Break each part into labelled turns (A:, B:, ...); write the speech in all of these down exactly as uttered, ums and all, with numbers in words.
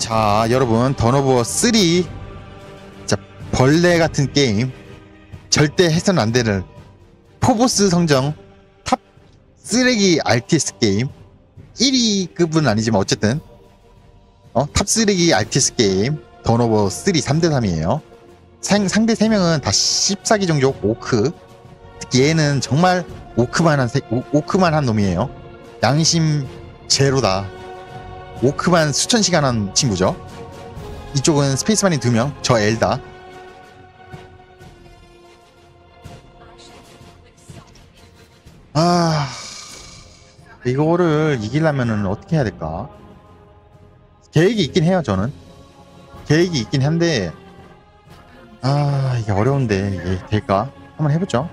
A: 자, 여러분, 던오버 쓰. 자, 벌레 같은 게임, 절대 해서는 안 되는 포보스 성정 탑 쓰레기 알티에스 게임, 일 위급은 아니지만 어쨌든 어? 탑 쓰레기 알티에스 게임 던오버 쓰 삼 대 삼이에요. 상, 상대 세 명은 다 십사기 종족 오크. 특히 얘는 정말 오크만한 세, 오, 오크만한 놈이에요. 양심 제로다. 오크만 수천 시간 한 친구죠. 이쪽은 스페이스만이 두 명, 저 엘다. 아, 이거를 이기려면은 어떻게 해야 될까? 계획이 있긴 해요, 저는. 계획이 있긴 한데, 아, 이게 어려운데, 이게 될까? 한번 해보죠.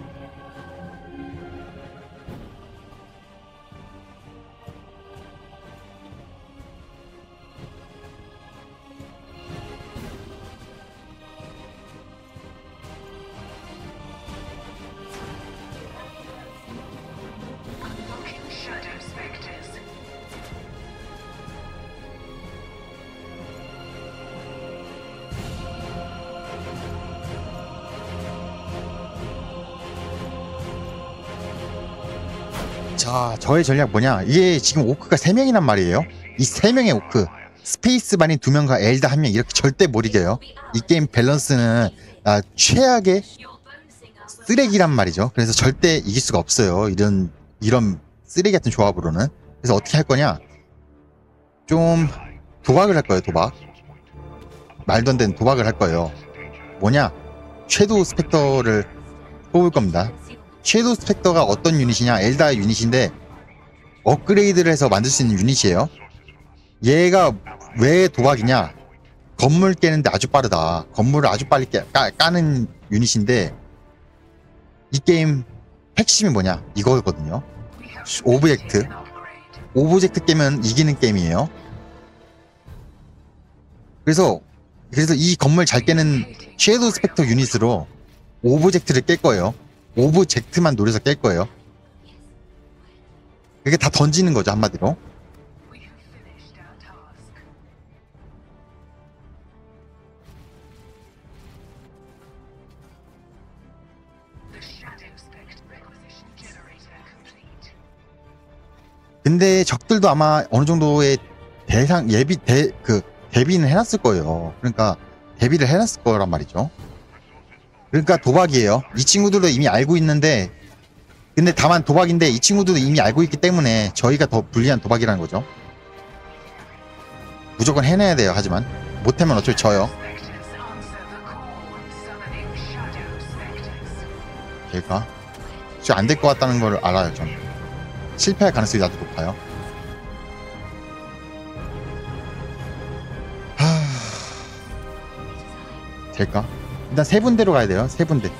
A: 자, 저의 전략 뭐냐? 이게 지금 오크가 세 명이란 말이에요. 이 세 명의 오크, 스페이스만이 두 명과 엘다 한 명, 이렇게 절대 못 이겨요. 이 게임 밸런스는 아, 최악의 쓰레기란 말이죠. 그래서 절대 이길 수가 없어요. 이런 이런 쓰레기 같은 조합으로는. 그래서 어떻게 할 거냐? 좀 도박을 할 거예요. 도박. 말도 안 되는 도박을 할 거예요. 뭐냐? 섀도우 스펙터를 뽑을 겁니다. 섀도우 스펙터가 어떤 유닛이냐? 엘다 유닛인데 업그레이드를 해서 만들 수 있는 유닛이에요. 얘가 왜 도박이냐? 건물 깨는데 아주 빠르다. 건물을 아주 빨리 깨, 까, 까는 유닛인데 이 게임 핵심이 뭐냐? 이거거든요. 오브젝트. 오브젝트 깨면 이기는 게임이에요. 그래서 그래서 이 건물 잘 깨는 섀도우 스펙터 유닛으로 오브젝트를 깰 거예요. 오브젝트만 노려서 깰 거예요. 그게 다 던지는 거죠, 한마디로. 근데 적들도 아마 어느 정도의 대상 예비 대 그 대비는 해놨을 거예요. 그러니까 대비를 해놨을 거란 말이죠. 그러니까 도박이에요. 이 친구들도 이미 알고 있는데, 근데 다만 도박인데 이 친구들도 이미 알고 있기 때문에 저희가 더 불리한 도박이라는 거죠. 무조건 해내야 돼요. 하지만 못하면 어차피 져요. 될까? 진짜 안 될 것 같다는 걸 알아요. 저는 실패할 가능성이 아주 높아요. 하... 될까? 일단 세 군데로 가야 돼요. 세 군데.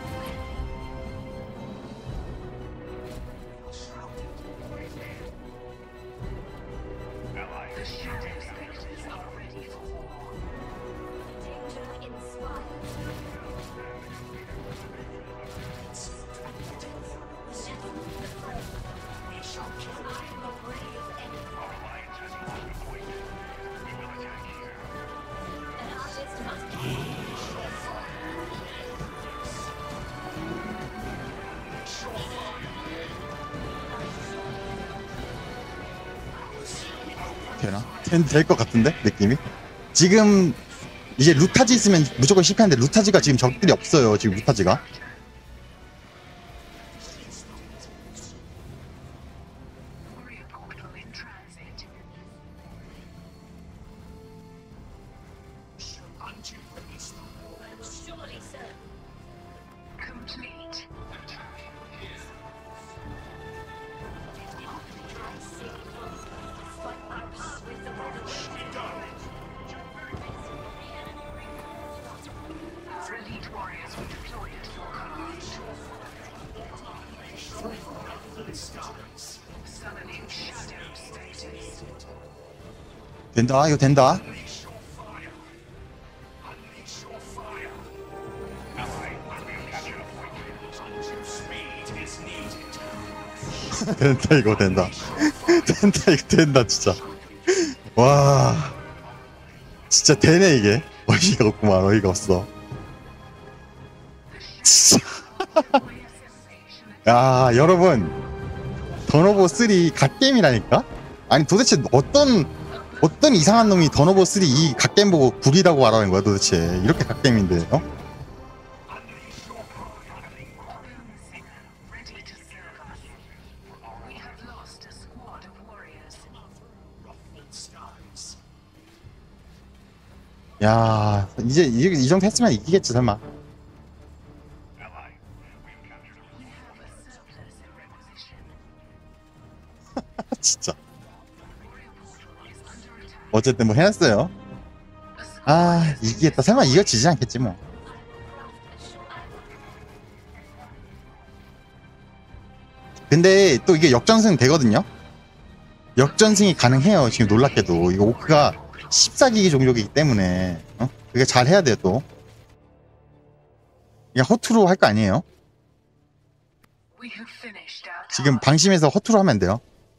A: 되나? 될 것 같은데? 느낌이? 지금 이제 루타지 있으면 무조건 실패하는데 루타지가 지금 적들이 없어요. 지금 루타지가. 된다. 이거 된다. 된다. 이거 된다. 된다. 이거 된다 진짜. 와. 진짜 되네 이게. 어이가 없구만. 어이가 없어. 진짜. 야 여러분, 던오버 쓰리 갓게임이라니까? 아니 도대체 어떤 어떤 이상한 놈이 던오버 쓰리 이 갓게임 보고 구리라고 말하는 거야 도대체. 이렇게 갓게임인데 어? 야 이제 이, 이 정도 했으면 이기겠지 설마. 진짜. 어쨌든 뭐 해놨어요. 아 이기겠다. 설마 이거 지지 않겠지 뭐. 근데 또 이게 역전승 되거든요. 역전승이 가능해요. 지금 놀랍게도 이거 오크가 십사 기기 종족이기 때문에 어? 그게 잘 해야 돼요 또. 그냥 허투루 할 거 아니에요. 지금 방심해서 허투루 하면 안 돼요.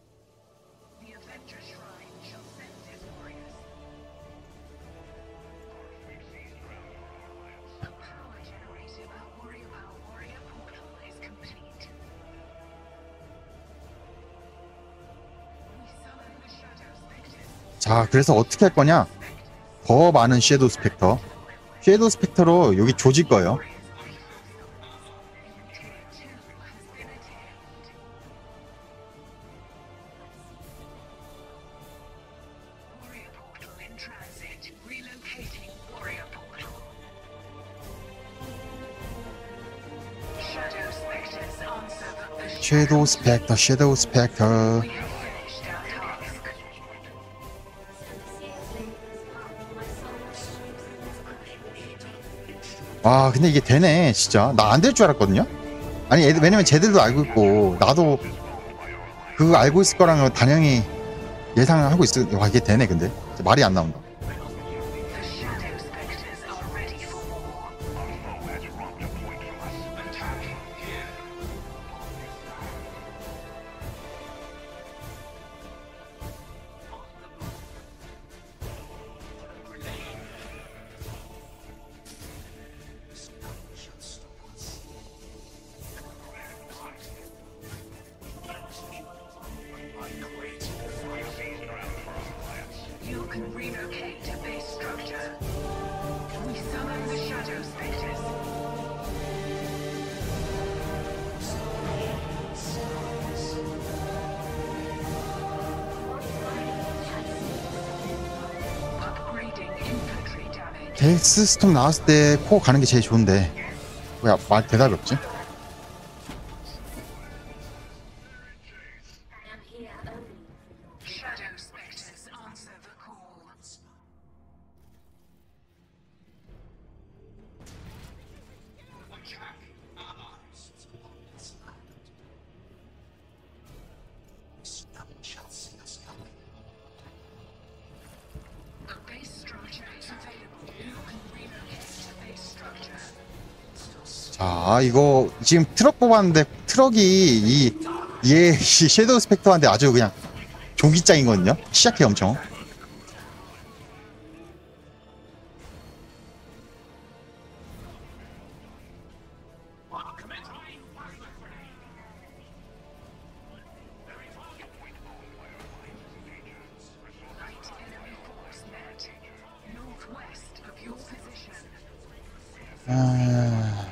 A: 자 그래서 어떻게 할 거냐. 더 많은 섀도우 스펙터 섀도우 스펙터로 여기 조질 거예요. 섀도우 스펙터 섀도우 스펙터. 와 근데 이게 되네 진짜. 나 안 될 줄 알았거든요. 아니 애들, 왜냐면 쟤들도 알고 있고 나도 그거 알고 있을 거라는 당연히 예상을 하고 있어. 와 이게 되네. 근데 말이 안 나온다. 덱스 스톰 나왔을 때 코어 가는 게 제일 좋은데 왜 말 대답이 없지? 자 이거 지금 트럭 뽑았는데 트럭이 이 얘 섀도우 스펙터한테 아주 그냥 종기짱이거든요. 시작해 엄청. 아...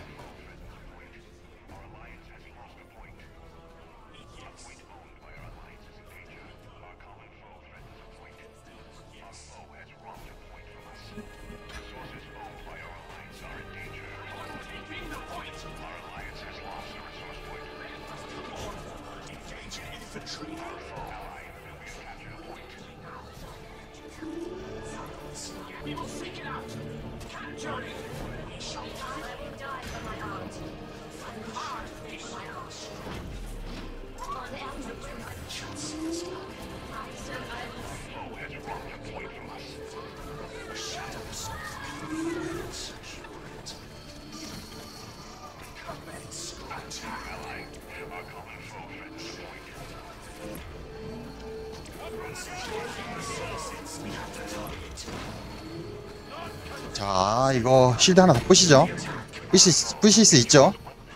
A: 자, 이거 실드 하나 더 부시죠. 부실, 수- 부실 수 있죠.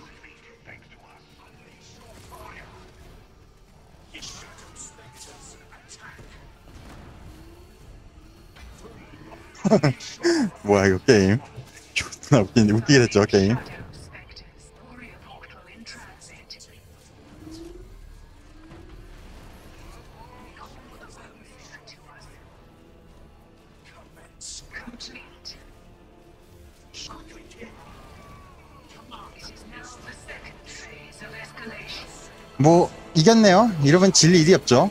A: 뭐야 이거 게임. 존나 웃긴, 웃기게 됐죠 게임. 뭐 이겼네요. 이러면 질 일이 없죠.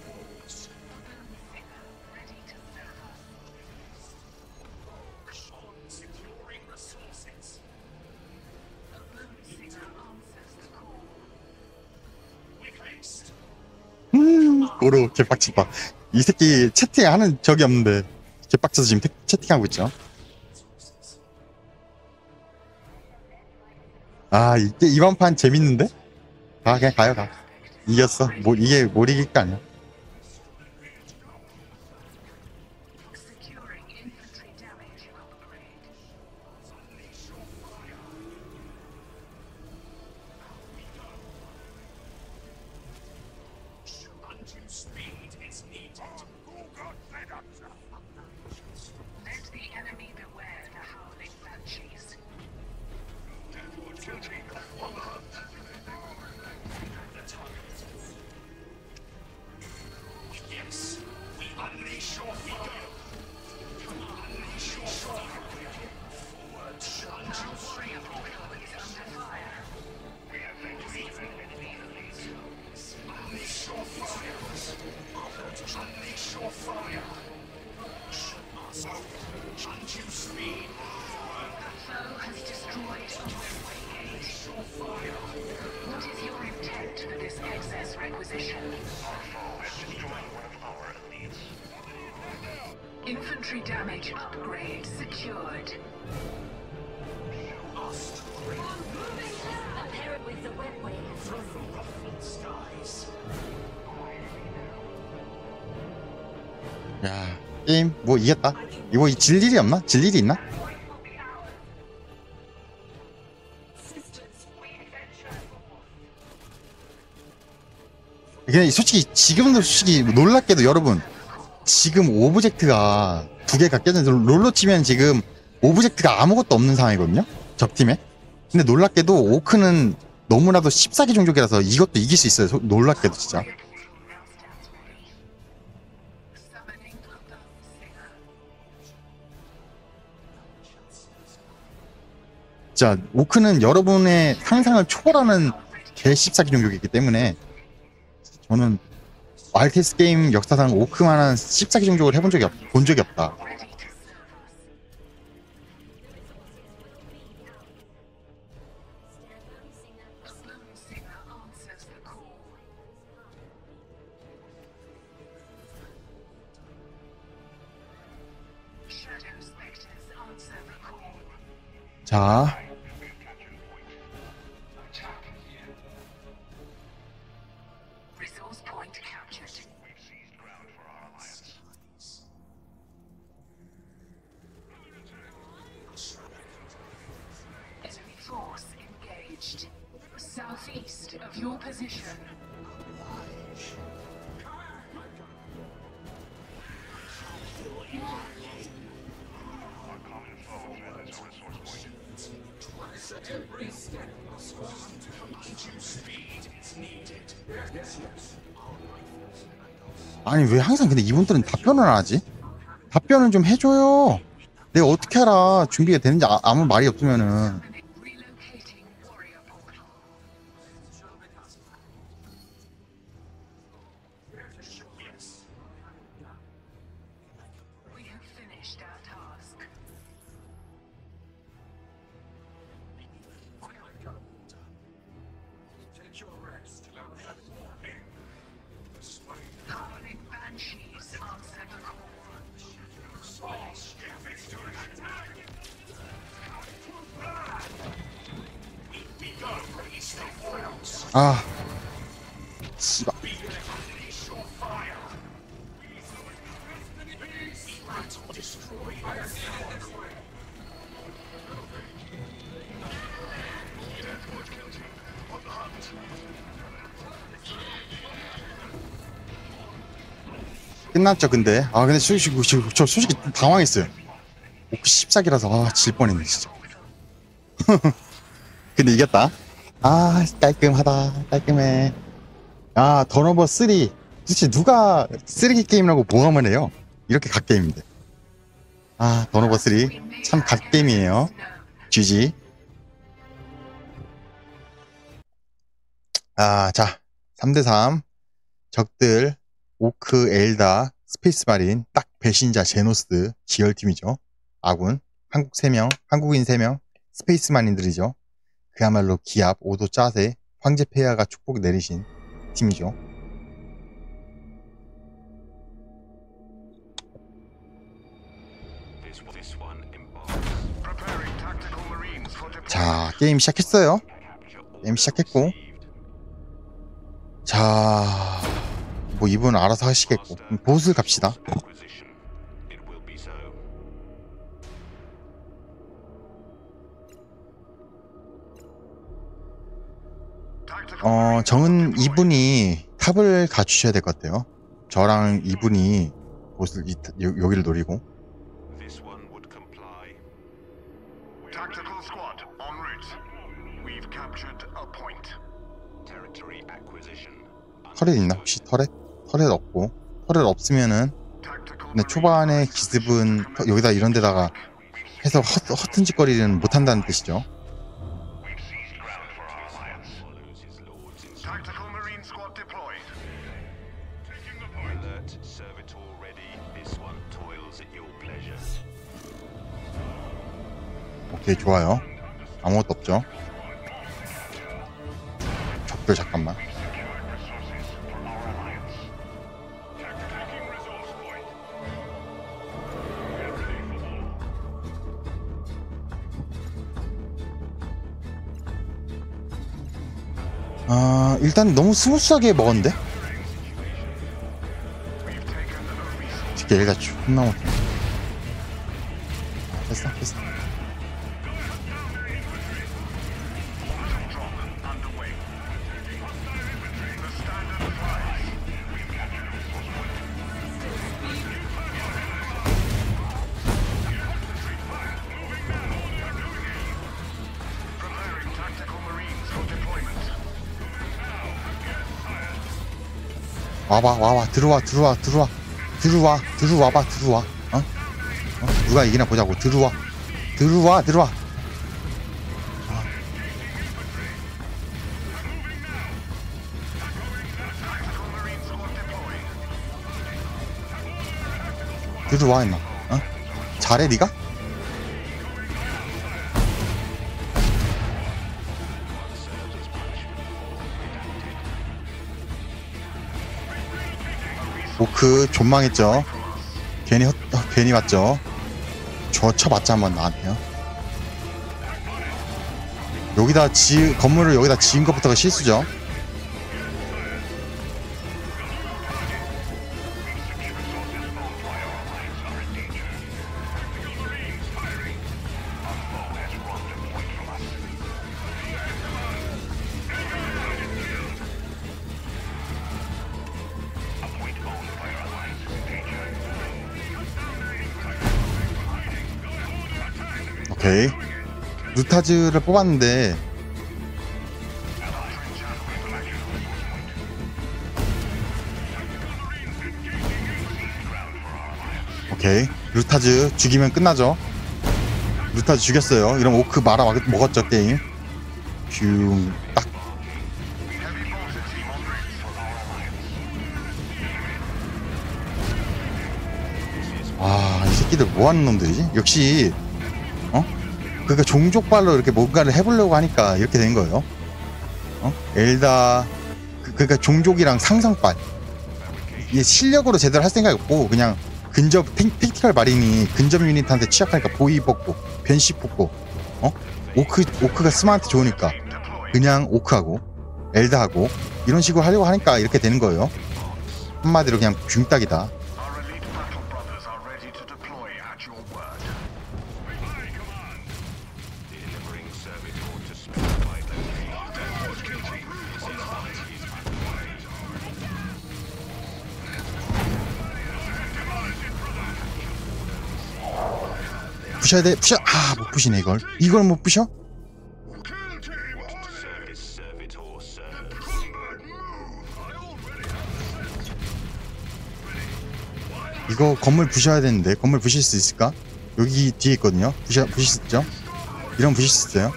A: 음, 고로 개빡치다. 이 새끼 채팅하는 적이 없는데 개빡쳐서 지금 태- 채팅하고 있죠. 아, 이게 이번 판 재밌는데? 아, 그냥 가요, 가. 이겼어. 뭐 이게 못 이길 거 아니야.
B: Infantry damage upgrade secured.
A: 야, 게임 뭐 이겼다. 이거 질 일이 없나? 질 일이 있나? 이게 솔직히 지금도 솔직히 놀랍게도 여러분 지금 오브젝트가 두 개가 껴져 롤로 치면 지금 오브젝트가 아무것도 없는 상황이거든요. 적팀에. 근데 놀랍게도 오크는 너무나도 십사기 종족이라서 이것도 이길 수 있어요. 소- 놀랍게도 진짜. 자, 오크는 여러분의 상상을 초월하는 개 십사기 종족이기 때문에 저는 알테스 게임 역사상 오크만한 십사기 종족을 해본 적이 없, 본 적이 없다. 자,
B: Resource point captured. Enemy force engaged. Southeast of your position.
A: 아니 왜 항상 근데 이분들은 답변을 안 하지? 답변을 좀 해줘요. 내가 어떻게 알아? 준비가 되는지 아, 아무 말이 없으면은.
B: Relocating warrior portal. We have finished our task. Howling banshees answer the call.
A: 아, 씨발. 끝났죠 근데. 아 근데 솔직히 저 솔직히 좀 당황했어요. 오크 십사기라서 아 질 뻔했네 진짜. 근데 이겼다. 아 깔끔하다 깔끔해. 아 던오버 삼. 도대체 누가 쓰레기 게임이라고 모함을 해요. 이렇게 갓게임인데. 아 던오버 삼 참 갓게임이에요. 지지. 아 자 삼 대 삼. 적들 오크, 엘다, 스페이스 마린, 딱 배신자 제노스 지열팀이죠. 아군 한국 세 명, 한국인 세 명, 스페이스 마린들이죠. 그야말로 기압 오 도 짜세 황제 폐하가 축복 내리신 팀이죠. 자 게임 시작했어요. 게임 시작했고 자 뭐 이분은 알아서 하시겠고 보스를 갑시다. 어 정은 이분이 탑을 갖추셔야 될 것 같아요. 저랑 이분이 보스 이, 여, 여기를 노리고. 터렛 있나 혹시? 터렛? 터렛 없고 터렛 없으면은 근데 초반에 기습은 여기다 이런 데다가 해서 허, 허튼 짓거리는 못한다는 뜻이죠. 오케이 좋아요. 아무것도 없죠. 적들 잠깐만. 아 일단 너무 스무스하게 먹었는데? 이게 얘가 존나 못해. 됐어 됐어. 와봐 와봐 들어와 들어와 들어와 들어와 들어와봐 들어와 어? 어? 누가 이기나 보자고. 들어와 들어와 들어와. 어. 들어와 임마. 어? 잘해 니가? 오크 존망했죠. 괜히 헛, 어, 괜히 왔죠. 저 쳐봤자 한번 나한테요. 여기다 지 건물을 여기다 지은 것부터가 실수죠. 오케이 루타즈를 뽑았는데 오케이 루타즈 죽이면 끝나죠. 루타즈 죽였어요. 이러면 오크 말아 먹었죠 게임. 슝 딱. 와, 이 새끼들 뭐하는 놈들이지? 역시 어? 그러니까 종족발로 이렇게 뭔가를 해보려고 하니까 이렇게 된 거예요. 어? 엘다 그, 그러니까 종족이랑 상성발 이게 실력으로 제대로 할 생각이 없고 그냥 근접 탱, 택티컬 마린이 근접 유닛한테 취약하니까 보이 뽑고 변시 뽑고 어? 오크 오크가 스마트 좋으니까 그냥 오크하고 엘다하고 이런 식으로 하려고 하니까 이렇게 되는 거예요. 한마디로 그냥 균딱이다. 부셔야 돼. 부셔. 아, 못 부시네 이걸. 이걸 못 부셔? 이거 건물 부셔야 되는데 건물 부실 수 있을까? 여기 뒤에 있거든요. 부셔 부실 수 있죠? 이런 부실 수 있어요?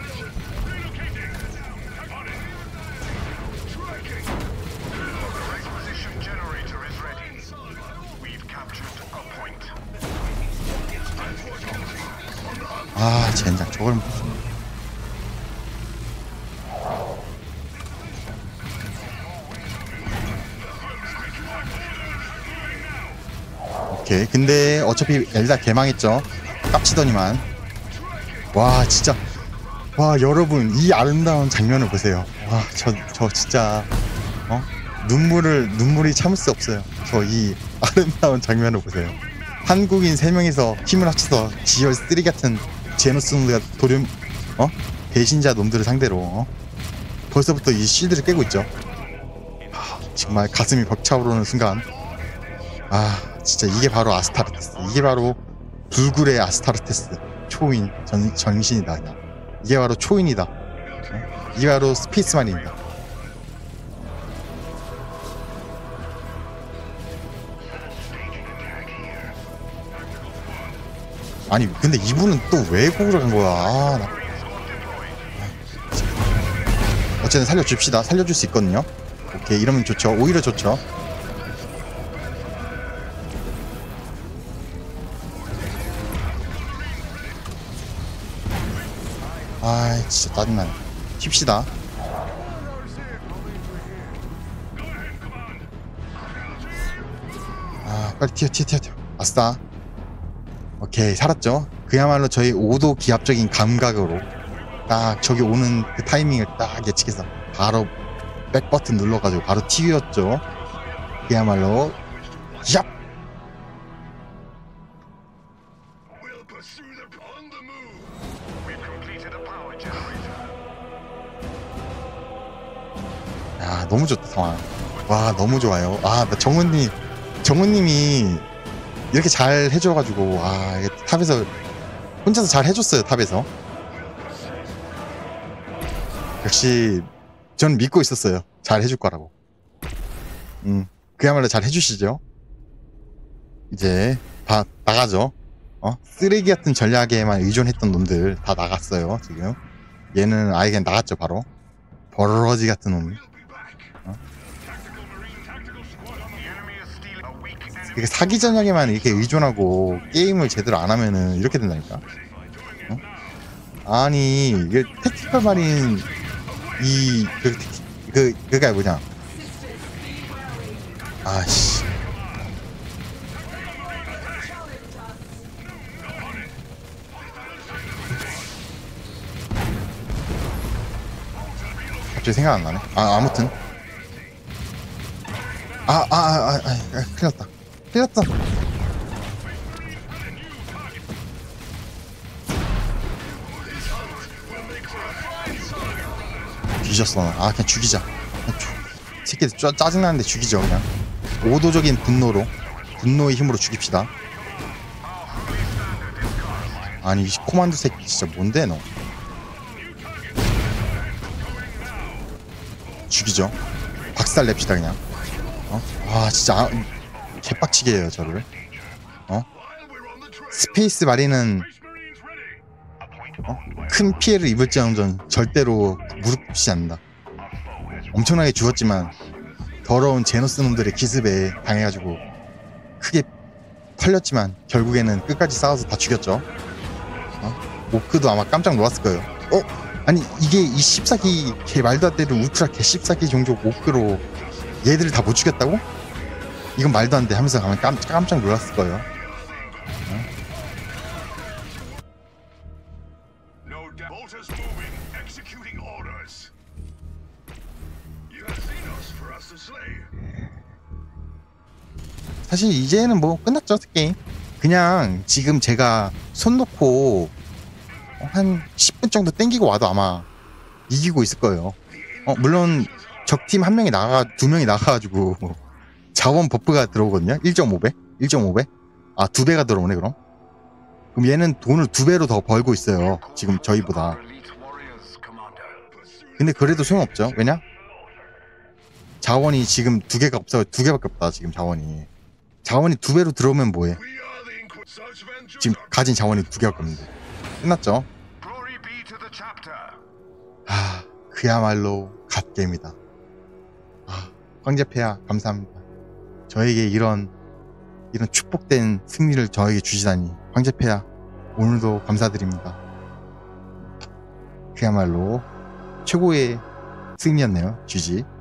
A: 아, 젠장 저걸 오케이. 근데 어차피 엘다 개망했죠. 깝치더니만. 와, 진짜. 와, 여러분 이 아름다운 장면을 보세요. 와, 저 저 진짜 어? 눈물을 눈물이 참을 수 없어요. 저 이 아름다운 장면을 보세요. 한국인 세 명이서 힘을 합쳐서 지열 쓰리 같은 제노스가 도련 어? 배신자 놈들을 상대로 어? 벌써부터 이 실드를 깨고 있죠. 하, 정말 가슴이 벅차오르는 순간. 아, 진짜 이게 바로 아스타르테스. 이게 바로 불굴의 아스타르테스. 초인 전, 전신이다. 이게 바로 초인이다. 어? 이게 바로 스페이스만입니다. 아니 근데 이분은 또 왜 고구려 간 거야? 아, 나... 어쨌든 살려줍시다. 살려줄 수 있거든요. 오케이, 이러면 좋죠. 오히려 좋죠. 아, 진짜 짜증나네. 튑시다. 아, 빨리 튀어 튀어 튀어 튀어. 아싸. 오케이, 살았죠. 그야말로 저희 오도 기압적인 감각으로 딱 저기 오는 그 타이밍을 딱 예측해서 바로 백 버튼 눌러가지고 바로 튀겼죠. 그야말로 얍. 야, 너무 좋다 상황. 와, 너무 좋아요. 아, 나 정훈님 정훈님이 이렇게 잘 해줘가지고, 아, 이게 탑에서 혼자서 잘 해줬어요. 탑에서 역시 전 믿고 있었어요. 잘 해줄 거라고. 음, 그야말로 잘 해주시죠. 이제 다 나가죠. 어? 쓰레기 같은 전략에만 의존했던 놈들 다 나갔어요. 지금 얘는 아예 그냥 나갔죠. 바로 버러지 같은 놈. 어? 이렇게 사기 전략에만 이렇게 의존하고 게임을 제대로 안 하면은 이렇게 된다니까. 어? 아니 이게 택티컬 마린 이그 그 그가 뭐냐? 아씨. 갑자기 생각 안 나네. 아, 아무튼. 아, 아, 아, 아, 아, 아 큰일 났다. 큰일 났다. 뒤졌어. 아, 그냥 죽이자. 그냥 죽... 새끼들 짜, 짜증나는데 죽이죠, 그냥. 오도적인 분노로. 분노의 힘으로 죽입시다. 아니, 이 코만도 새끼 진짜 뭔데, 너. 죽이죠. 박살 냅시다 그냥. 어? 아 진짜 아, 개빡치게 해요 저를. 어? 스페이스 마린은 어? 큰 피해를 입을지언정 절대로 무릎 꿇지 않는다. 엄청나게 죽었지만 더러운 제노스 놈들의 기습에 당해가지고 크게 털렸지만 결국에는 끝까지 싸워서 다 죽였죠. 어? 오크도 아마 깜짝 놀랐을 거예요. 어? 아니 이게 이 십사기 개 말도 안 되는 울트라 개 십사기 종족 오크로 얘들을 다 못 죽였다고? 이건 말도 안 돼 하면서 가면 깜, 깜짝 놀랐을 거예요. 어? 사실 이제는 뭐 끝났죠 게임. 그냥 지금 제가 손 놓고 한 십 분 정도 땡기고 와도 아마 이기고 있을 거예요. 어, 물론 적팀 한 명이 나가 두 명이 나가가지고 자원 버프가 들어오거든요. 일 점 오 배, 일 점 오 배. 아, 두 배가 들어오네 그럼. 그럼 얘는 돈을 두 배로 더 벌고 있어요. 지금 저희보다. 근데 그래도 소용없죠. 왜냐? 자원이 지금 두 개가 없어. 두 개밖에 없다. 지금 자원이. 자원이 두 배로 들어오면 뭐해? 지금 가진 자원이 두 개밖에 없는데. 끝났죠? 아, 그야말로 갓겜이다. 아, 황제폐하 감사합니다. 저에게 이런 이런 축복된 승리를 저에게 주시다니. 황제폐하 오늘도 감사드립니다. 그야말로 최고의 승리였네요. 지지.